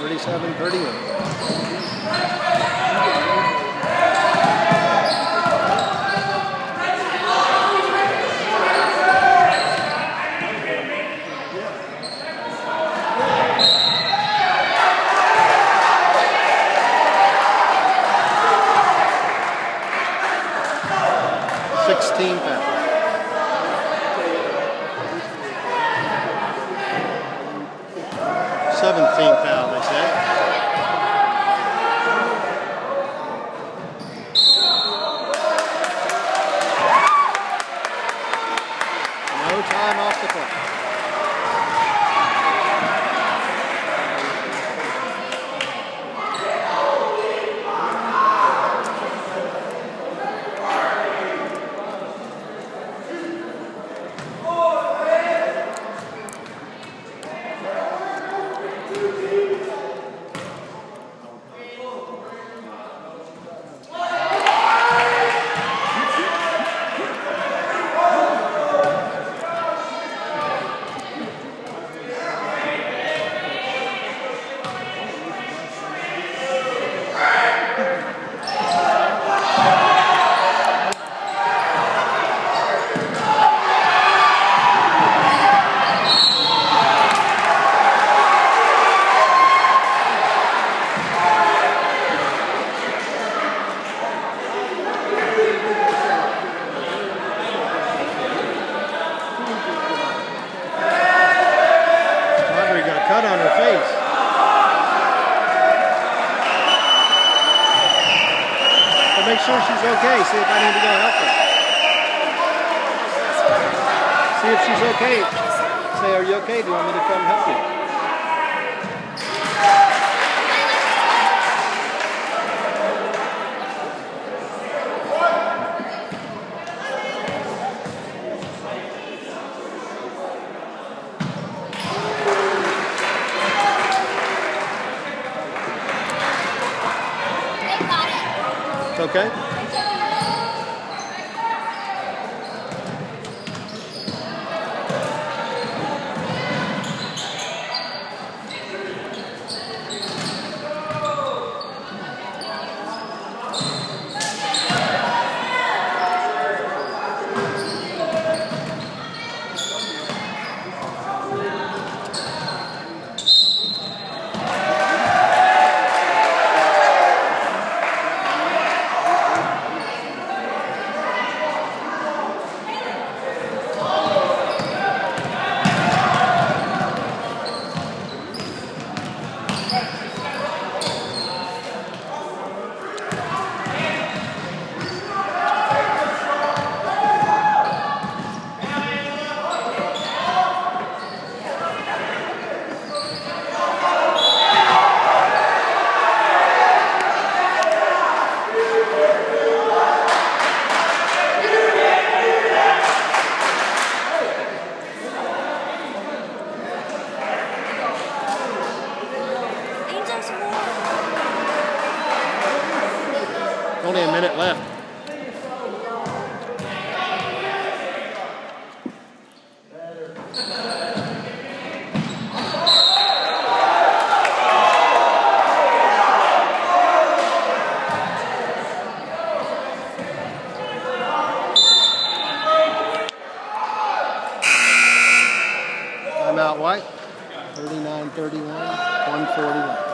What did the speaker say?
16 pounds. 17 foul, they say. No time off the clock. Cut on her face. So make sure she's okay. See if I need to go help her. See if she's okay. Say, are you okay? Do you want me to come help you? Okay? Only a minute left. Timeout White. 39-31, 141.